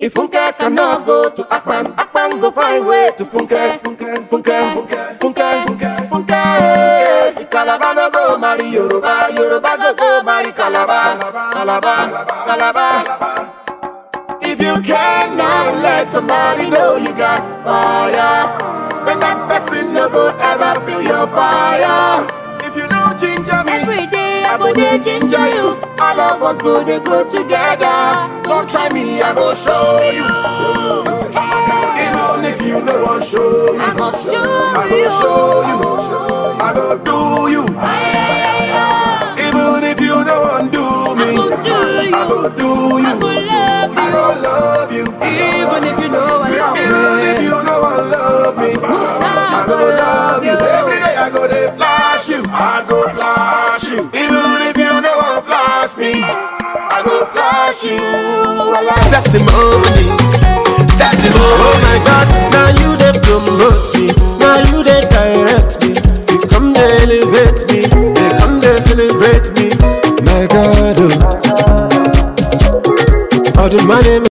If Funke cannot go to Akpan, Akpan go find way to Funke, Funke, Funke, Funke, Funke, Funke, Funke. If Calabar no go marry Yoruba, Yoruba go marry Calabar, Calabar, Calabar. If you cannot let somebody know you got fire, then that person no go ever feel your fire. If you know ginger me, every day I go dey ginger you. All of us go dey grow together. Don't try me, I go show you. Even if you no one show me, I go show you. I go do you. Even if you no one do me, I go do you. I go love you. Even if you know I love me, even if you know I love me, I go love you. Every day I go dey flash you. I go flash you. Even if you know I flash me, I go flash you. Testimonies, testimonies. Oh my God, now you they promote me, now you they direct me. You come they elevate me, they come they celebrate me. My God, oh, all the money.